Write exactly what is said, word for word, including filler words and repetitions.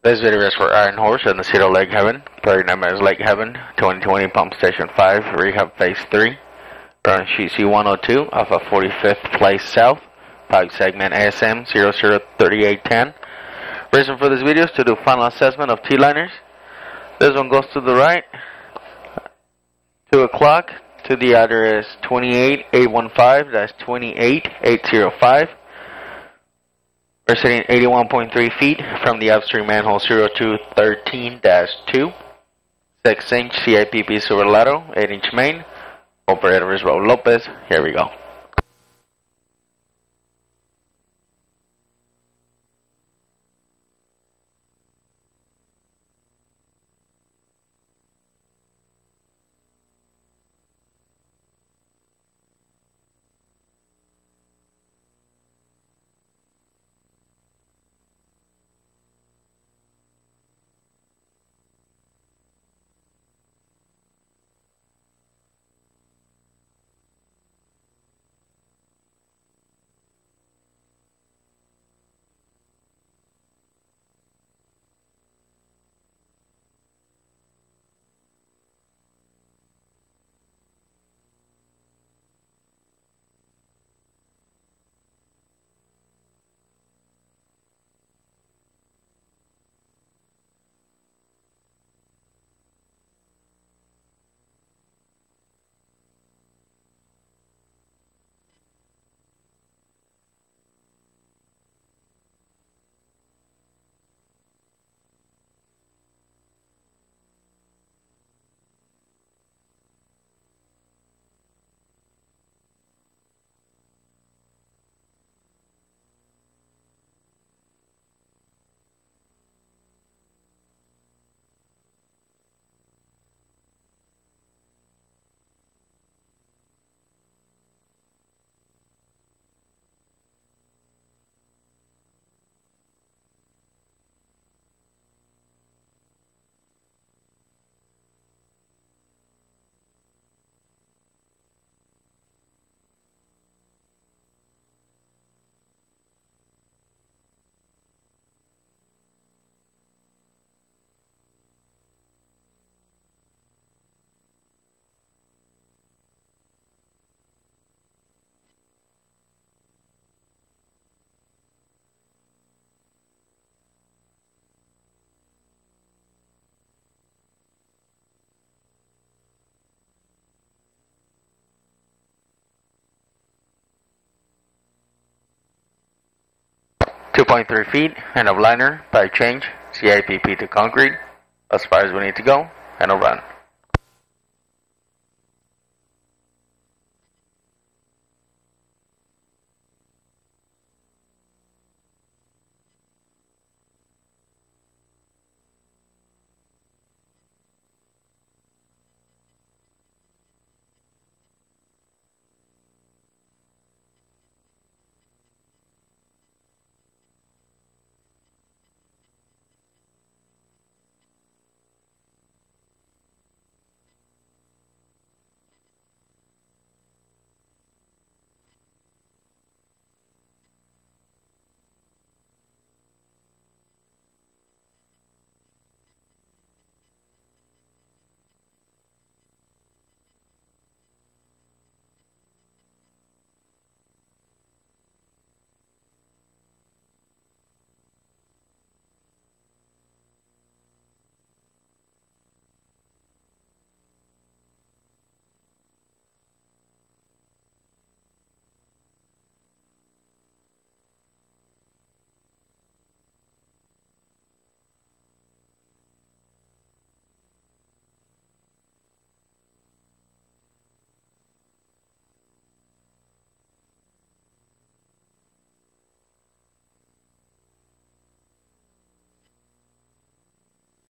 This video is for Iron Horse and the Cedar Lake Heaven. Player name is Lake Heaven, twenty twenty Pump Station five, Rehab Phase three. Run sheet C one oh two off of forty-fifth Place South, pipe segment A S M zero zero three eight one zero. Reason for this video is to do final assessment of T-liners. This one goes to the right, two o'clock, to the address twenty-eight eight fifteen dash twenty-eight eight oh five. We're sitting eighty-one point three feet from the upstream manhole zero two one three dash two. six inch C I P P Silverado, eight inch main. Operator is Raul Lopez. Here we go. two point three feet, end of liner, pipe change, C I P P to concrete, as far as we need to go, and a run.